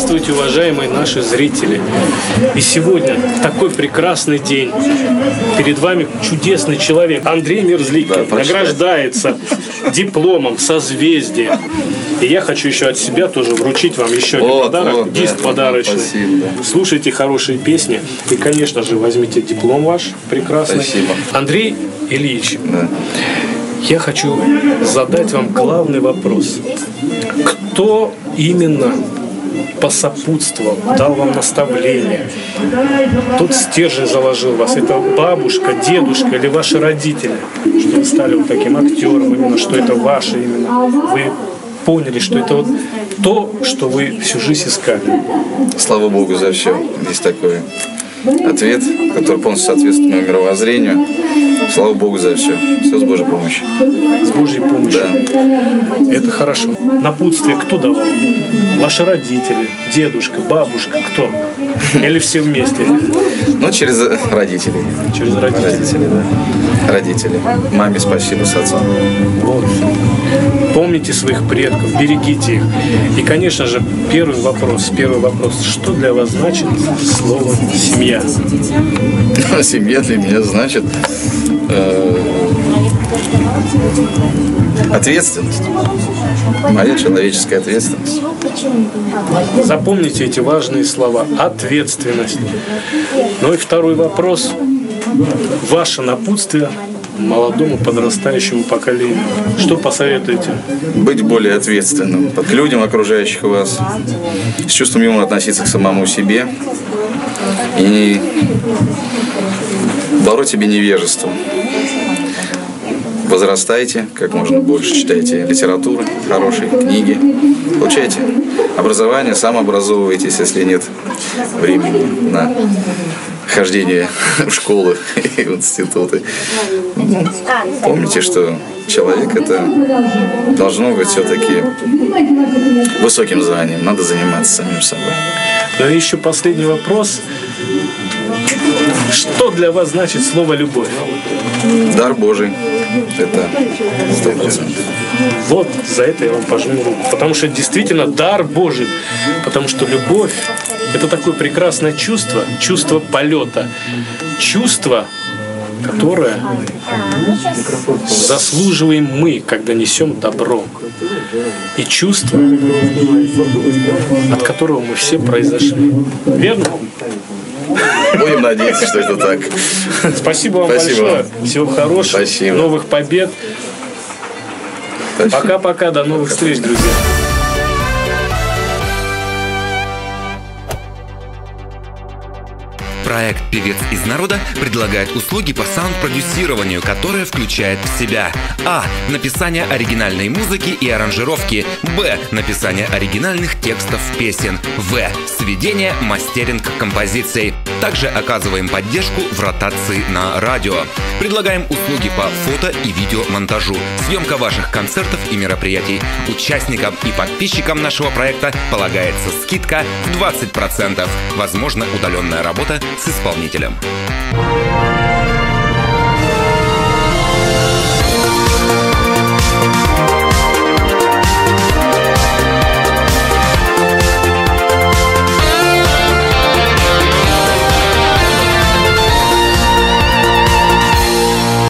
Здравствуйте, уважаемые наши зрители! И сегодня такой прекрасный день. Перед вами чудесный человек Андрей Мерзликин, награждается дипломом созвездия. И я хочу еще от себя тоже вручить вам еще один подарок, диск подарочный. Спасибо, да. Слушайте хорошие песни и, конечно же, возьмите диплом ваш прекрасный. Спасибо. Андрей Ильич, Да. я хочу задать вам главный вопрос. Кто именно посопутствовал, дал вам наставление? Тот стержень заложил вас. Это бабушка, дедушка или ваши родители? Что вы стали вот таким актером, именно что это ваше именно. Вы поняли, что это вот то, что вы всю жизнь искали. Слава Богу за все. Есть такой ответ, который полностью соответствует моему мировоззрению. Слава Богу за все. Все с Божьей помощью. С Божьей помощью. Да. Это хорошо. Напутствие кто давал? Ваши родители, дедушка, бабушка, кто? Или все вместе? Ну, через родителей. Через родителей. Родители, да. Родители. Маме спасибо с отцом. Вот. Помните своих предков, берегите их. И, конечно же, первый вопрос. Что для вас значит слово «семья»? Семья для меня значит ответственность. Моя человеческая ответственность. Запомните эти важные слова. Ответственность. Ну и второй вопрос. Ваше напутствие молодому подрастающему поколению. Что посоветуете? Быть более ответственным к людям, окружающих вас, с чувством юмора относиться к самому себе и бороть себе невежество. Возрастайте как можно больше, читайте литературу, хорошие книги, получайте образование, самообразовывайтесь, если нет времени на хождение в школы и в институты. Помните, что человек это должно быть все-таки высоким званием, надо заниматься самим собой. Ну и еще последний вопрос. Что для вас значит слово «любовь»? Дар Божий. Это 100%. Вот за это я вам пожму руку. Потому что это действительно дар Божий. Потому что любовь – это такое прекрасное чувство, чувство полета. Чувство, которое заслуживаем мы, когда несем добро. И чувство, от которого мы все произошли. Верно? Будем надеяться, что это так. Спасибо вам большое. Всего хорошего. Спасибо. Новых побед. Пока-пока. До новых встреч, друзья. Проект «Певец из народа» предлагает услуги по саунд-продюсированию, которое включает в себя: А. Написание оригинальной музыки и аранжировки. Б. Написание оригинальных текстов песен. В. Сведение, мастеринг композиций. Также оказываем поддержку в ротации на радио. Предлагаем услуги по фото и видеомонтажу, съемка ваших концертов и мероприятий. Участникам и подписчикам нашего проекта полагается скидка в 20%. Возможно, удаленная работа с исполнителем.